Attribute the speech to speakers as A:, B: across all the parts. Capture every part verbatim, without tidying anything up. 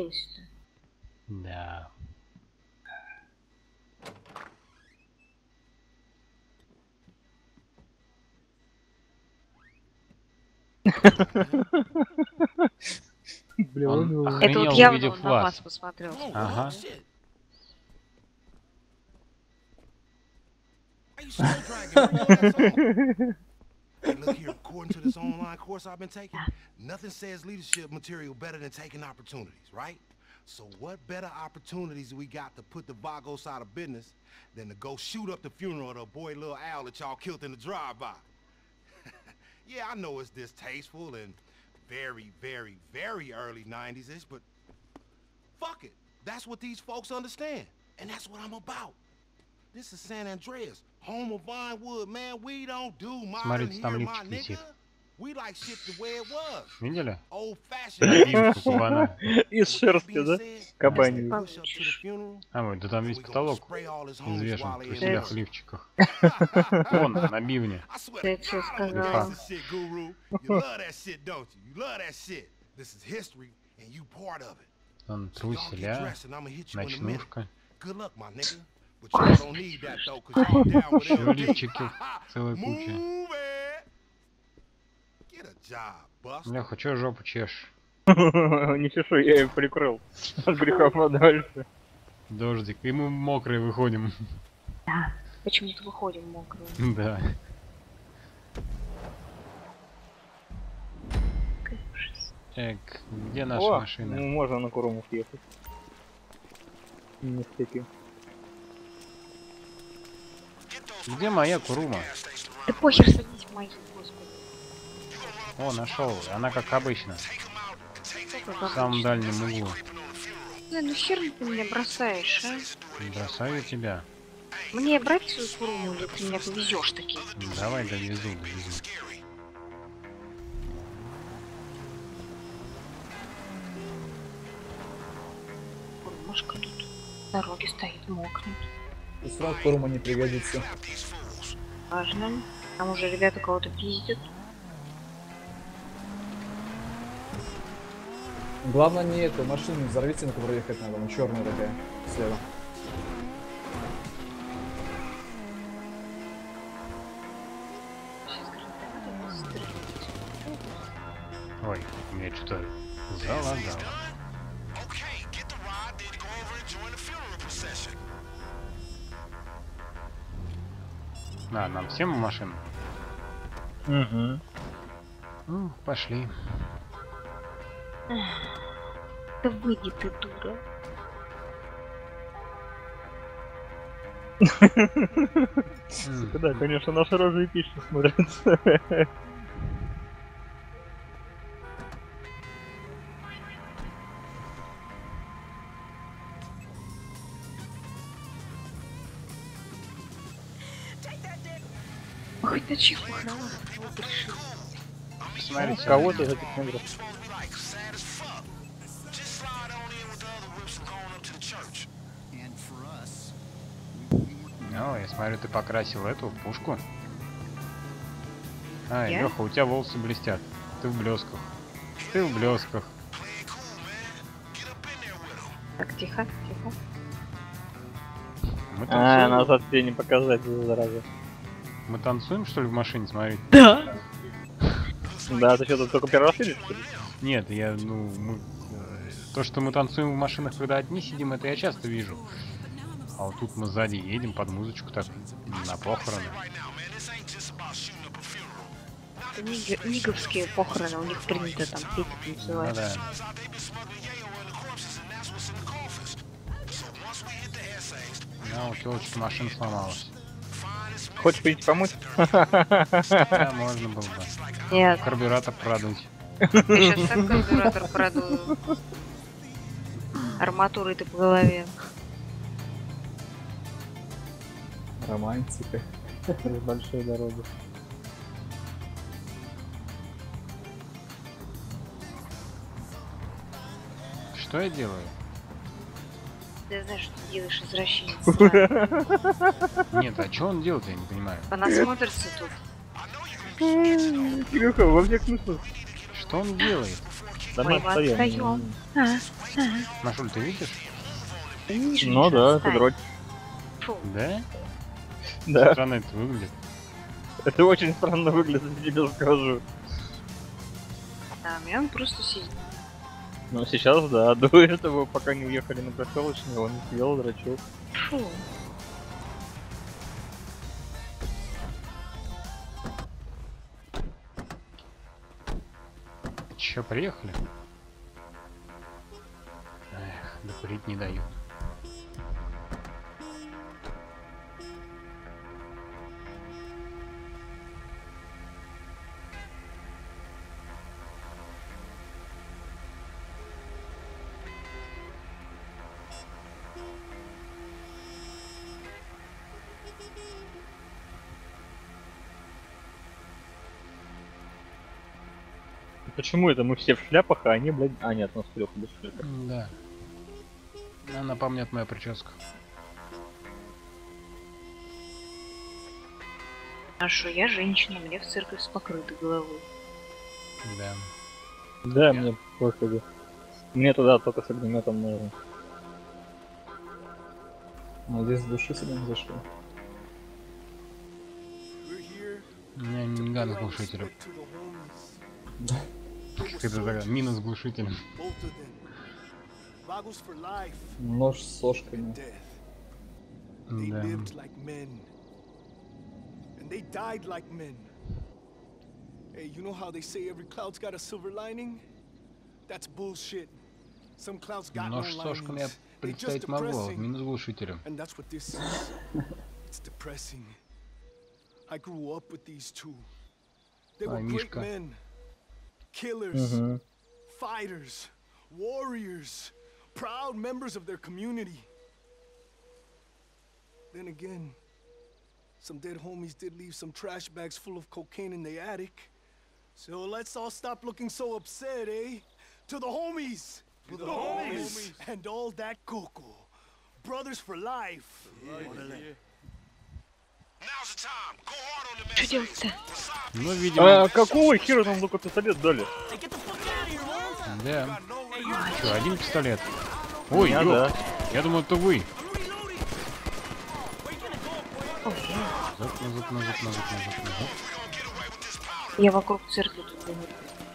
A: Да. Он
B: Это вот
A: охренел,
B: явно
A: увидев
B: он на вас
A: вас.
B: посмотрел.
A: Ага.
C: Hey, look here, according to this online course I've been taking, nothing says leadership material better than taking opportunities, right? So what better opportunities we got to put the Vagos out of business than to go shoot up the funeral of the boy Lil Al that y'all killed in the drive-by? Yeah, I know it's distasteful and very, very, very early nineties-ish, but fuck it. That's what these folks understand, and that's what I'm about. This is San Andreas, home of Vinewood, man. We don't do modern
A: Смотрите, там
C: here, my
A: лифчик
C: nigga.
A: висит.
C: We like shit the way it was.
A: Видели?
C: Old fashioned.
A: Набивку кабана.
D: Из шерсти, да? Кабани.
A: А вот, да там весь потолок извешен в труселях и лифчиках.
C: Вон,
A: Вон, на бивне.
B: Ты что сказал?
A: Вон труселя, ночнушка. Еще лифчики, целая куча. Леха, чё жопу чешешь?
D: Не чешу, я ее прикрыл. От греха подальше.
A: Дождик, и мы мокрые выходим.
B: Да, почему-то выходим мокрые.
A: Да. Так, где наша
D: О,
A: машина?
D: ну можно на Курумов ехать. Не стеки.
A: Где моя Курума?
B: Да похер, садись в мою, господи.
A: О, нашел. Она как обычно. В самом дальнем углу.
B: Да, ну хер ты меня бросаешь, а?
A: Бросаю тебя.
B: Мне брать свою Куруму или ты меня повезешь таки?
A: Давай довезу, довезу.
B: Курумушка тут на дороге стоит, мокнет.
E: И сразу Курума не пригодится.
B: Важно. Там уже ребята кого-то пиздят.
E: Главное не эту машину не взорвите, на которой ехать надо, она черная такая, слева.
A: Ой, у меня что-то залагало. А, нам всем машину?
D: Угу.
A: Ну, пошли.
B: Да выйди ты, дура.
D: Да, конечно, наши рожи эпично смотрятся.
B: Ой, да чего храна?
A: Посмотрите.
D: Кого-то за технограф.
A: Ну, я смотрю, ты покрасил эту пушку. А,
B: Я?
A: Леха, у тебя волосы блестят. Ты в блесках. Ты в блесках.
B: Так, тихо, тихо.
A: Мы
D: А,
A: танцуем,
D: назад тебе не показать, зараза.
A: мы танцуем, что ли, в машине, смотри?
B: Да.
D: Да, ты что, тут только первый раз видишь, что ли?
A: Нет, я, ну, мы... э, то, что мы танцуем в машинах, когда одни сидим, это я часто вижу. А вот тут мы сзади едем под музычку так, на похороны.
B: Это ниг- ниговские похороны, у них принято там петь и
A: Ну
B: танцевать.
A: да. А, у телочки машина сломалась.
D: Хочешь прийти помочь?
A: Да, можно было бы.
B: Нет,
A: Карбюратор продуть.
B: я сейчас так карбюратор продую. Арматурой ты по голове.
E: Романтика.
D: Большая дорога.
A: Что я делаю?
B: Ты знаешь, что ты делаешь, извращенец.
A: Нет, а что он делает, я не понимаю.
B: Она смотрится тут.
D: Кирюха, во всех смыслах.
A: Что он делает?
D: Да
B: Мы
D: мы
B: его
D: отстаем.
B: отстаем. А, а.
A: Машуль, ты видишь?
B: Ты не видишь,
D: Ну
B: ничего,
D: да, это
B: отстань.
D: дрочь.
B: Фу.
A: Да?
D: Да,
A: Странно это выглядит.
D: это очень странно выглядит, я тебе скажу.
B: Да, мне он просто сидит.
D: Но сейчас, да, до этого, пока не уехали на проселочный, он сидел, дрочил.
B: Фу.
A: Че, приехали? Эх, докурить не дают.
D: Почему это мы все в шляпах, а они, блядь... А, нет, у нас Лёха без шляпы.
A: Да. Она помнит моя прическа.
B: А что, я женщина, мне в церковь с покрытой головой.
A: Да.
D: Да, мне пофигу. Мне туда только с огнеметом можно.
E: А здесь с души себе не зашли.
A: У меня не ган с глушителем. Как это такая, мина с глушителем.
E: Нож с сошками.
F: They
A: Да.
F: lived like men. And they died like men. Hey, you know how they say every cloud's got a silver lining? That's bullshit. Some clouds got no
A: Нож с сошками я
F: linings. They just
A: представить могу, а вот
F: depressing.
A: мина с глушителем.
F: And that's what this is. It's depressing. I grew up with these two. They were
A: Ай,
F: great
A: Мишка.
F: men. Killers.
D: Угу.
F: Fighters. Warriors. Proud members of their community. Then again, some dead homies did leave some trash bags full of cocaine in the attic. So let's all stop looking so upset, eh? To the homies! To the homies! And all that coco. Brothers for life.
B: Что делать-то?
A: Ну, видимо,
D: А какого хера нам только пистолет дали?
A: да. Что, один пистолет? Ой,
D: Я,
A: ёп.
D: да.
A: Я думал, это вы.
B: Ой,
A: Назад, назад, назад, назад, назад, назад.
B: я вокруг церкви тут гоню.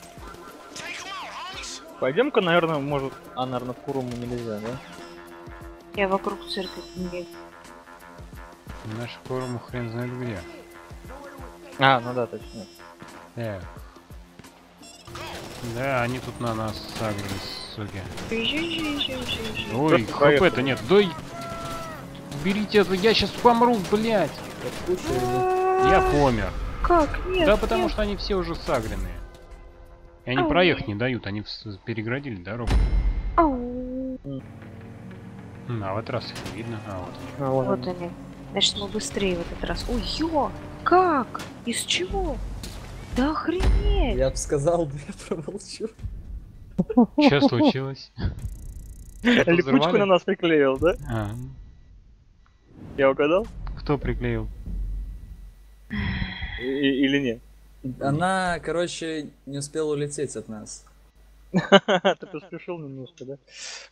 D: Пойдем-ка, наверное, может... А, наверное, в Куруму нельзя, да?
B: Я вокруг церкви гоню.
A: Наш форум хрен знает где.
D: А, ну да, точно.
A: Так. Да, они тут на нас сагрились, суки. Ой,
D: Просто проехали.
A: хп-то нет. Да и- берите это, я сейчас помру, блядь. Я помер.
B: Как? Нет,
A: Да потому
B: нет.
A: что они все уже сагренные. И они
B: Ау.
A: проехать не дают, они вс- переградили дорогу.
B: Ау.
A: М, А в этот раз их не видно. А вот.
D: А,
B: Вот они. Значит, мы быстрее в этот раз. Ой, ё! Как? Из чего? Да охренеть!
E: Я бы сказал, да я промолчу.
A: Что случилось? Что-то
D: Липучку
A: взорвали?
D: на нас приклеил, да?
A: А,
D: Я угадал?
A: кто приклеил?
D: И- и- или нет?
E: Она, короче, не успела улететь от нас.
D: Ты поспешил немножко, да?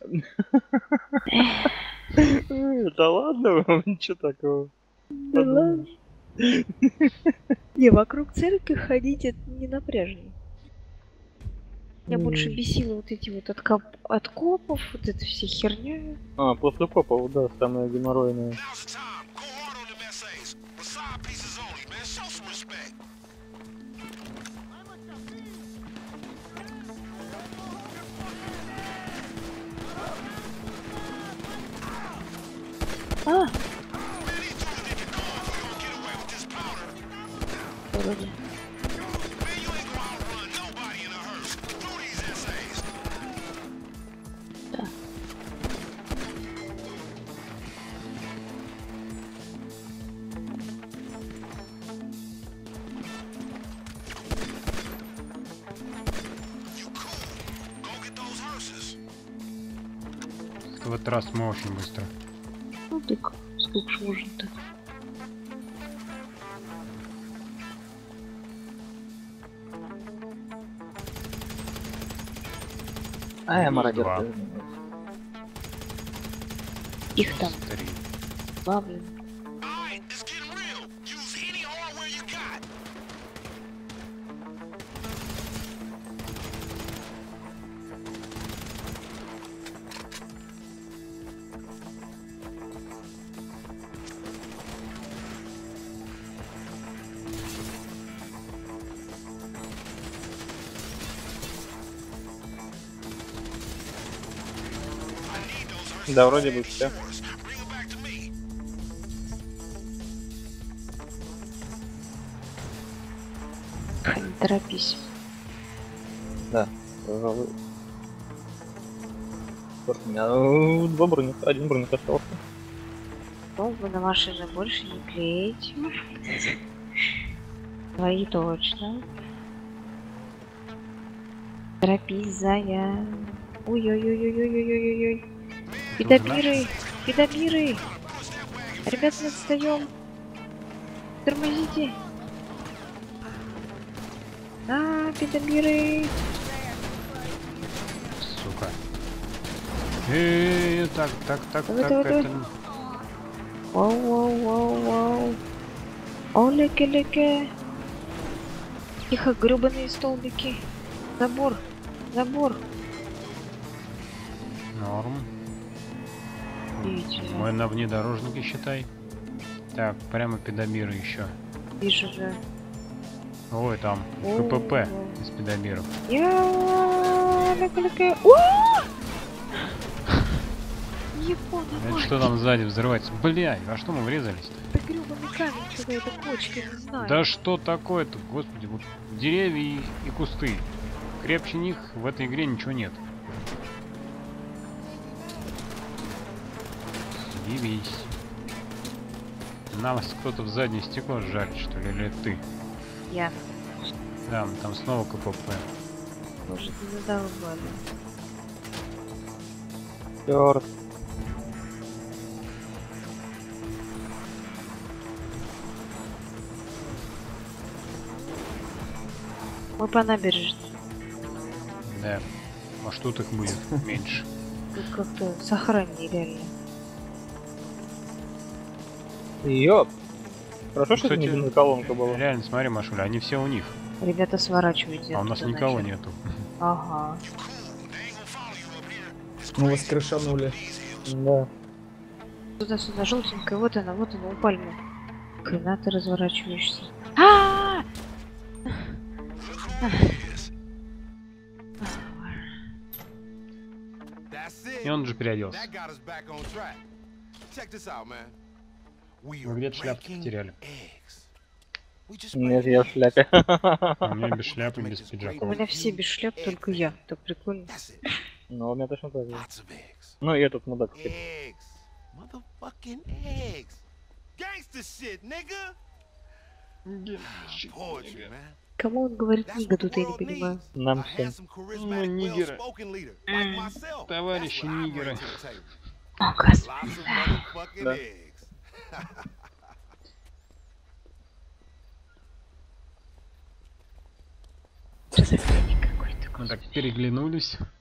D: Да ладно вам, ничего такого.
B: Да ладно. Не, вокруг церкви ходить это не напряжно. Меня больше бесило вот эти вот откоп... откопов, вот эта вся херня.
D: А, после копов, да, самое геморройное.
B: А! Вроде. Да.
A: В этот раз мы очень быстро.
B: Ну так, сколько ж можно-то?
D: А, я мародер.
A: Два.
D: тоже.
B: Их там
A: Три.
B: два, блин.
C: Alright, it's getting real. Use any hardware you got.
D: Да, вроде бы все.
C: Bring it back to me.
B: Не торопись.
D: Да, пожалуй. Вот у меня э, два броника, один броник остался.
B: Мог бы на машины больше не клеить. Твои точно. Торопись, зая. Ой-ой-ой-ой-ой-ой-ой-ой. Педобиры! Педобиры! Ребят, мы отстаем. Тормозите. А, педобиры!
A: Сука. Эй, так, так, так,
B: Давай,
A: так,
B: давай, давай.
A: это...
B: Вау, вау, вау, вау. Олеке-леке. Тихо, гребаные столбики. Забор. Забор.
A: Норм.
B: Видите,
A: Мы на внедорожнике, считай. Так, прямо педомиры еще.
B: вижу же.
A: Ой, там
B: О.
A: КПП из педомиров.
B: Я леке-леке. О! Япона,
A: Это
B: мать.
A: что там сзади взрывается? Блядь, во что мы врезались-то?
B: Это гребаный камень, какая-то кочка, не знаю.
A: Да что такое-то? Господи, вот деревья и, и кусты. Крепче них в этой игре ничего нет. Явись. Нам кто-то в заднее стекло жаль, что ли, или ты?
B: Я.
A: Да, там снова КПП.
B: Может, не задолбали.
D: Чёрт.
B: Мы по набережной.
A: Да. Может, тут их будет меньше.
B: Тут как-то сохранили реально.
D: Ёп. Хорошо, что это
A: Кстати,
D: не бензоколонка была.
A: Реально, смотри, Машуля, они все у них.
B: Ребята, сворачивайте.
A: А у нас
B: оттуда,
A: никого
B: значит.
A: нету.
B: Ага.
E: Мы вас крышанули.
D: Да.
B: Сюда-сюда, желтенькая, вот она, вот она, у пальмы. Хрена ты разворачиваешься. А!
C: That's it.
A: И он же переоделся.
C: That got us back on track. Check this out, man. We
A: Мы
C: are
A: где-то шляпки
C: breaking
A: потеряли.
C: eggs. We just
D: Нет,
C: breaking
D: я в шляпе.
A: У меня без шляпы, без
B: У
A: пиджака.
B: меня все без шляп, только я. Так прикольно.
C: That's it.
D: Ну, у меня точно так же.
C: Lots of eggs.
D: Ну и этот мудак.
C: Eggs. Motherfucking eggs. Gangster shit, nigga. Poetry, man.
B: Кому он говорит
C: That's
B: Нига,
C: what
B: тут
C: the
B: я не
C: world
B: понимаю.
C: needs.
D: Нам
C: A
D: всем.
C: handsome, charismatic,
A: нигеры.
C: well-spoken leader, like myself.
A: Товарищи
C: That's what I bring
A: нигеры.
C: to the table.
B: О, господи.
C: Lots of motherfucking
D: Да.
C: eggs.
B: Разогревник какой-то.
A: Мы так переглянулись.